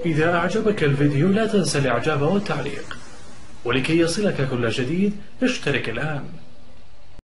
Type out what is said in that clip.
إذا أعجبك الفيديو لا تنسى الإعجاب والتعليق، ولكي يصلك كل جديد اشترك الآن.